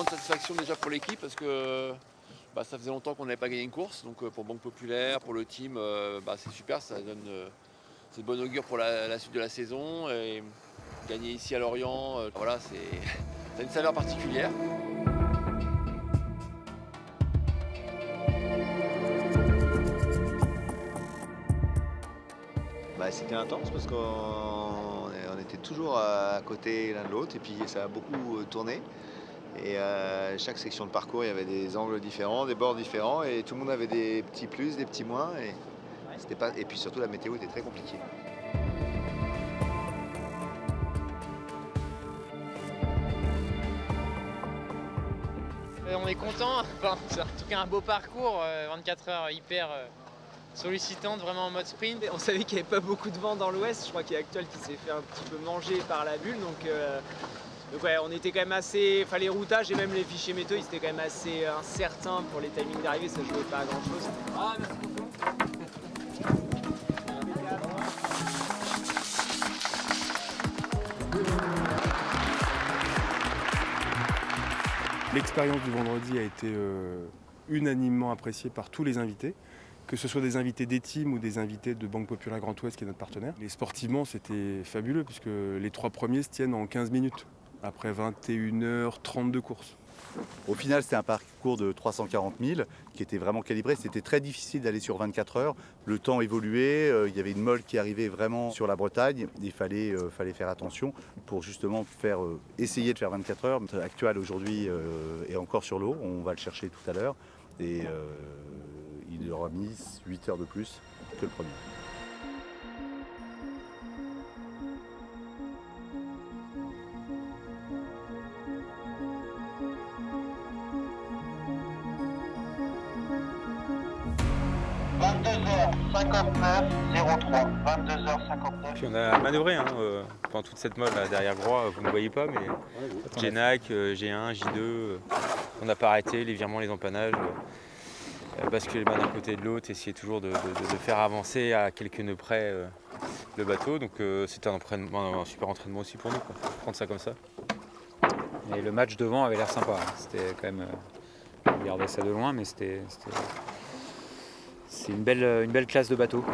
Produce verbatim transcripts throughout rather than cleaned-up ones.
grande satisfaction déjà pour l'équipe parce que bah, ça faisait longtemps qu'on n'avait pas gagné une course. Donc pour Banque Populaire, pour le team, euh, bah, c'est super, ça donne euh, c'est de bon augure pour la, la suite de la saison. Et gagner ici à Lorient, euh, voilà, c'est une saveur particulière. Bah, c'était intense parce qu'on on était toujours à côté l'un de l'autre et puis ça a beaucoup tourné. Et euh, chaque section de parcours, il y avait des angles différents, des bords différents et tout le monde avait des petits plus, des petits moins. Et, c'était pas... et puis surtout, la météo était très compliquée. On est content, enfin, c'est en tout cas un beau parcours, vingt-quatre heures hyper sollicitante, vraiment en mode sprint. On savait qu'il n'y avait pas beaucoup de vent dans l'ouest, je crois qu'il y a Actuel qui s'est fait un petit peu manger par la bulle, donc, euh, donc ouais, on était quand même assez, enfin les routages et même les fichiers météo, ils étaient quand même assez incertains pour les timings d'arrivée, ça jouait pas à grand chose. Ah, merci beaucoup. L'expérience du vendredi a été euh, unanimement appréciée par tous les invités, que ce soit des invités des teams ou des invités de Banque Populaire Grand Ouest qui est notre partenaire. Et sportivement, c'était fabuleux puisque les trois premiers se tiennent en quinze minutes, après vingt et une heures trente de course. Au final, c'était un parcours de trois cent quarante milles qui était vraiment calibré. C'était très difficile d'aller sur vingt-quatre heures. Le temps évoluait, euh, il y avait une molle qui arrivait vraiment sur la Bretagne. Il fallait, euh, fallait faire attention pour justement faire, euh, essayer de faire vingt-quatre heures. Actuel aujourd'hui euh, est encore sur l'eau, on va le chercher tout à l'heure. Et euh, il aura mis huit heures de plus que le premier. vingt-deux heures cinquante-neuf zéro trois, vingt-deux heures cinquante-neuf. Puis on a manœuvré hein, euh, pendant toute cette mode là, derrière Groix, vous ne voyez pas, mais Genac, euh, G un, J deux, euh, on n'a pas arrêté, les virements, les empannages, euh, basculer les mains d'un côté et de l'autre, essayer toujours de, de, de faire avancer à quelques nœuds près euh, le bateau. Donc euh, c'était un, un super entraînement aussi pour nous, quoi. Prendre ça comme ça. Et le match devant avait l'air sympa, c'était quand même, euh, je regardais ça de loin, mais c'était... C'est une belle, une belle classe de bateau.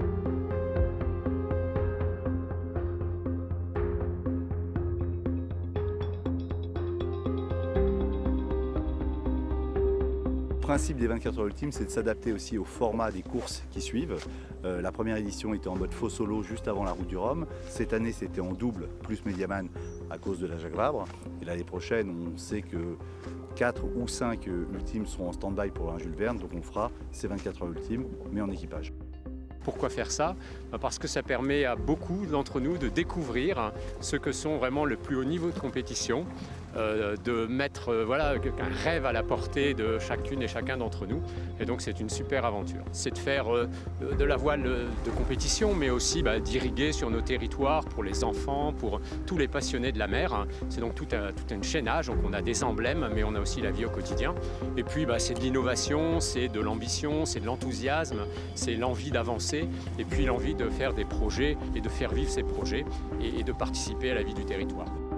Le principe des vingt-quatre heures ultimes, c'est de s'adapter aussi au format des courses qui suivent. Euh, la première édition était en mode faux solo juste avant la route du Rhum. Cette année, c'était en double plus Mediaman à cause de la Jacques Vabre. Et l'année prochaine, on sait que quatre ou cinq ultimes seront en stand-by pour un Jules Verne, donc on fera ces vingt-quatre heures ultimes, mais en équipage. Pourquoi faire ça? Parce que ça permet à beaucoup d'entre nous de découvrir ce que sont vraiment le plus haut niveau de compétition, euh, de mettre euh, voilà, un rêve à la portée de chacune et chacun d'entre nous. Et donc c'est une super aventure. C'est de faire euh, de la voile de compétition, mais aussi bah, d'irriguer sur nos territoires pour les enfants, pour tous les passionnés de la mer. C'est donc tout un, tout un chaînage, donc on a des emblèmes, mais on a aussi la vie au quotidien. Et puis bah, c'est de l'innovation, c'est de l'ambition, c'est de l'enthousiasme, c'est l'envie d'avancer. Et puis l'envie de faire des projets et de faire vivre ces projets et de participer à la vie du territoire.